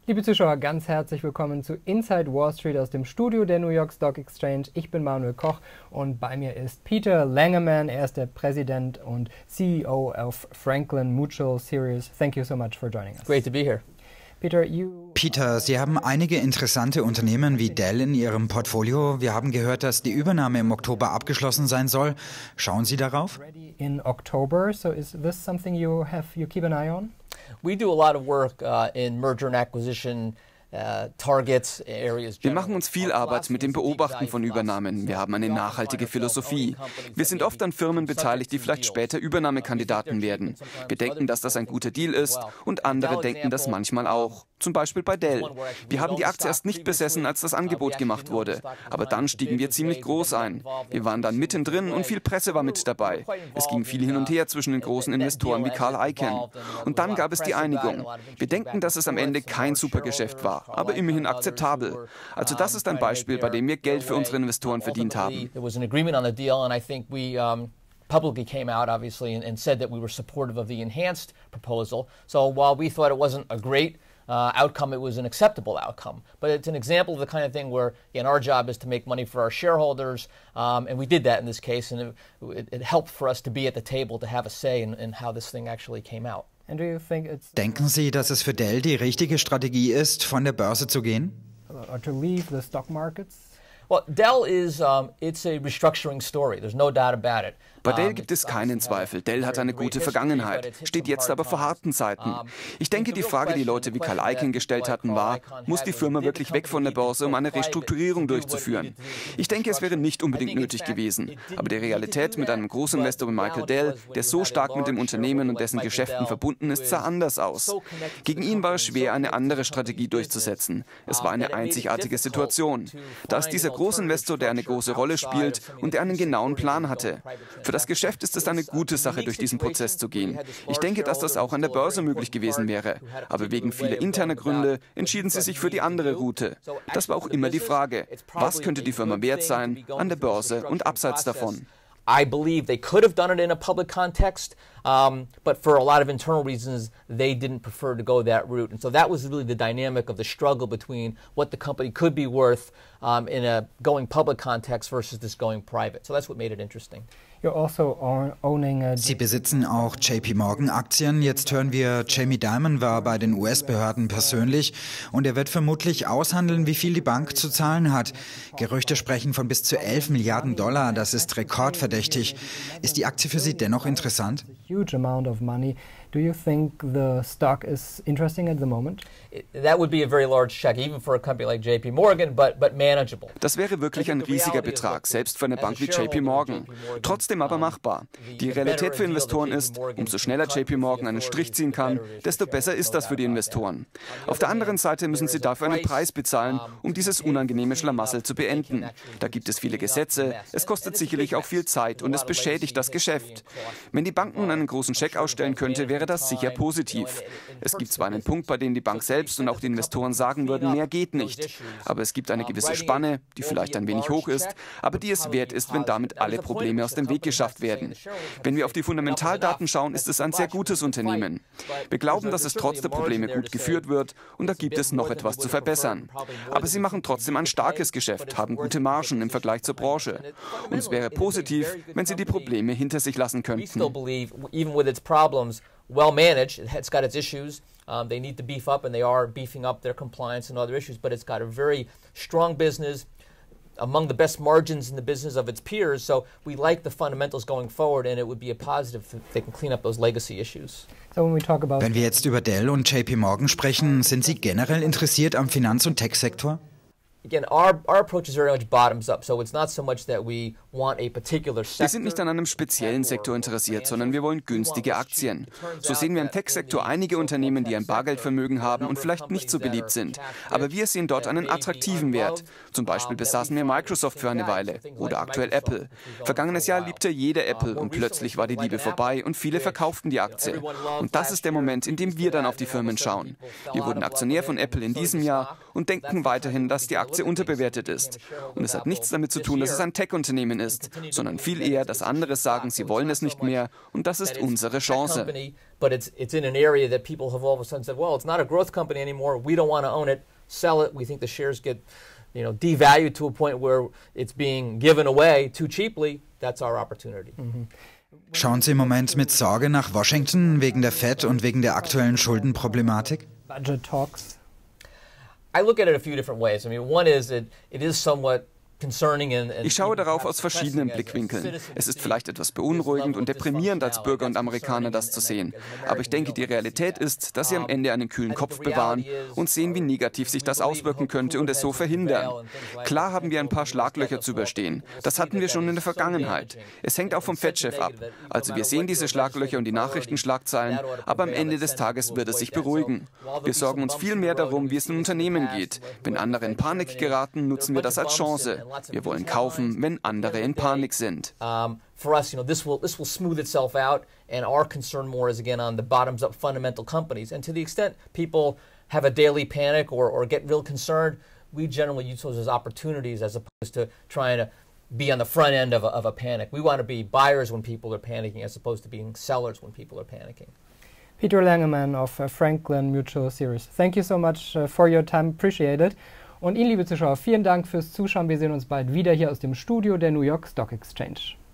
Liebe Zuschauer, ganz herzlich willkommen zu Inside Wall Street aus dem Studio der New York Stock Exchange. Ich bin Manuel Koch und bei mir ist Peter Langemann. Er ist der Präsident und CEO of Franklin Mutual Series. Thank you so much for joining us. Great to be here. Peter, Sie haben einige interessante Unternehmen wie Dell in Ihrem Portfolio. Wir haben gehört, dass die Übernahme im Oktober abgeschlossen sein soll. Schauen Sie darauf? In October, so is this something you keep an eye on? We do a lot of work in merger and acquisition. Wir machen uns viel Arbeit mit dem Beobachten von Übernahmen. Wir haben eine nachhaltige Philosophie. Wir sind oft an Firmen beteiligt, die vielleicht später Übernahmekandidaten werden. Wir denken, dass das ein guter Deal ist und andere denken das manchmal auch. Zum Beispiel bei Dell. Wir haben die Aktie erst nicht besessen, als das Angebot gemacht wurde. Aber dann stiegen wir ziemlich groß ein. Wir waren dann mittendrin und viel Presse war mit dabei. Es ging viel hin und her zwischen den großen Investoren wie Carl Icahn. Und dann gab es die Einigung. Wir denken, dass es am Ende kein Supergeschäft war, aber immerhin akzeptabel. Also das ist ein Beispiel, bei dem wir Geld für unsere Investoren verdient haben. Publicly came out, obviously, and said that we were supportive of the enhanced proposal. So while we thought it wasn't a great outcome, it was an acceptable outcome. But it's an example of the kind of thing where, again, our job is to make money for our shareholders, and we did that in this case, and it helped for us to be at the table, to have a say in how this thing actually came out. Denken Sie, dass es für Dell die richtige Strategie ist, von der Börse zu gehen? Or to leave the stock markets? Well, Dell is it's a restructuring story. There's no doubt about it. Bei Dell gibt es keinen Zweifel. Dell hat eine gute Vergangenheit, steht jetzt aber vor harten Zeiten. Ich denke, die Frage, die Leute wie Carl Icahn gestellt hatten, war, muss die Firma wirklich weg von der Börse, um eine Restrukturierung durchzuführen? Ich denke, es wäre nicht unbedingt nötig gewesen. Aber die Realität mit einem Großinvestor wie Michael Dell, der so stark mit dem Unternehmen und dessen Geschäften verbunden ist, sah anders aus. Gegen ihn war es schwer, eine andere Strategie durchzusetzen. Es war eine einzigartige Situation. Da ist dieser Großinvestor, der eine große Rolle spielt und der einen genauen Plan hatte. Für das Geschäft ist es eine gute Sache, durch diesen Prozess zu gehen. Ich denke, dass das auch an der Börse möglich gewesen wäre. Aber wegen vieler interner Gründe entschieden sie sich für die andere Route. Das war auch immer die Frage, was könnte die Firma wert sein an der Börse und abseits davon? I believe they could have done it in a public context, but for a lot of internal reasons, they didn't prefer to go that route. And so that was really the dynamic of the struggle between what the company could be worth in a going public context versus this going private. So that's what made it interesting. Sie besitzen auch JP Morgan Aktien. Jetzt hören wir, Jamie Dimon war bei den US-Behörden persönlich und er wird vermutlich aushandeln, wie viel die Bank zu zahlen hat. Gerüchte sprechen von bis zu 11 Milliarden Dollar. Das ist rekordverdächtig. Ist die Aktie für Sie dennoch interessant? Huge amount of money. Do you think the stock is interesting at the moment? That would be a very large check, even for a company like JP Morgan, but manageable. Das wäre wirklich ein riesiger Betrag, selbst für eine Bank wie JP Morgan. Trotzdem aber machbar. Die Realität für Investoren ist, umso schneller JP Morgan einen Strich ziehen kann, desto besser ist das für die Investoren. Auf der anderen Seite müssen sie dafür einen Preis bezahlen, um dieses unangenehme Schlamassel zu beenden. Da gibt es viele Gesetze, es kostet sicherlich auch viel Zeit und es beschädigt das Geschäft. Wenn die Bank nun einen großen Scheck ausstellen könnte, wäre das sicher positiv. Es gibt zwar einen Punkt, bei dem die Bank selbst und auch die Investoren sagen würden, mehr geht nicht. Aber es gibt eine gewisse Spanne, die vielleicht ein wenig hoch ist, aber die es wert ist, wenn damit alle Probleme aus dem Weg geschafft werden. Wenn wir auf die Fundamentaldaten schauen, ist es ein sehr gutes Unternehmen. Wir glauben, dass es trotz der Probleme gut geführt wird und da gibt es noch etwas zu verbessern. Aber sie machen trotzdem ein starkes Geschäft, haben gute Margen im Vergleich zur Branche. Und es wäre positiv, wenn sie die Probleme hinter sich lassen könnten. Well managed, it's got its issues. They need to beef up, and they are beefing up their compliance and other issues, but it's got a very strong business, among the best margins in the business of its peers. So we like the fundamentals going forward, and it would be a positive if they can clean up those legacy issues. Wenn wir jetzt über Dell und JP Morgan sprechen, sind Sie generell interessiert am Finanz- und Tech-Sektor? Again, our approach is very much bottoms up, so it's not so much that we want a particular sector. Wir sind nicht an einem speziellen Sektor interessiert, sondern wir wollen günstige Aktien. So sehen wir im Tech-Sektor einige Unternehmen, die ein Bargeldvermögen haben und vielleicht nicht so beliebt sind. Aber wir sehen dort einen attraktiven Wert. Zum Beispiel besaßen wir Microsoft für eine Weile oder aktuell Apple. Vergangenes Jahr liebte jeder Apple und plötzlich war die Liebe vorbei und viele verkauften die Aktie. Und das ist der Moment, in dem wir dann auf die Firmen schauen. Wir wurden Aktionär von Apple in diesem Jahr und denken weiterhin, dass die Aktie unterbewertet ist. Und es hat nichts damit zu tun, dass es ein Tech-Unternehmen ist, sondern viel eher, dass andere sagen, sie wollen es nicht mehr und das ist unsere Chance. But it's in an area that people have all of a sudden said, well, it's not a growth company anymore. We don't want to own it. Sell it. We think the shares get, devalued to a point where it's being given away too cheaply. That's our opportunity. Schauen Sie im Moment mit Sorge nach Washington wegen der Fed und wegen der aktuellen Schuldenproblematik? Budget talks. I look at it a few different ways. I mean, one is it is somewhat. Ich schaue darauf aus verschiedenen Blickwinkeln. Es ist vielleicht etwas beunruhigend und deprimierend als Bürger und Amerikaner das zu sehen. Aber ich denke, die Realität ist, dass sie am Ende einen kühlen Kopf bewahren und sehen, wie negativ sich das auswirken könnte und es so verhindern. Klar haben wir ein paar Schlaglöcher zu überstehen. Das hatten wir schon in der Vergangenheit. Es hängt auch vom Fed-Chef ab. Also wir sehen diese Schlaglöcher und die Nachrichtenschlagzeilen, aber am Ende des Tages wird es sich beruhigen. Wir sorgen uns viel mehr darum, wie es den Unternehmen geht. Wenn andere in Panik geraten, nutzen wir das als Chance. Wir wollen kaufen, wenn andere in Panik sind. For us, this will smooth itself out, and our concern more is again on the bottoms-up fundamental companies. And to the extent people have a daily panic or get real concerned, we generally use those as opportunities as opposed to trying to be on the front end of a panic. We want to be buyers when people are panicking as opposed to being sellers when people are panicking. Peter Langemann of Franklin Mutual Series. Thank you so much for your time. Appreciate it. Und Ihnen, liebe Zuschauer, vielen Dank fürs Zuschauen. Wir sehen uns bald wieder hier aus dem Studio der New York Stock Exchange.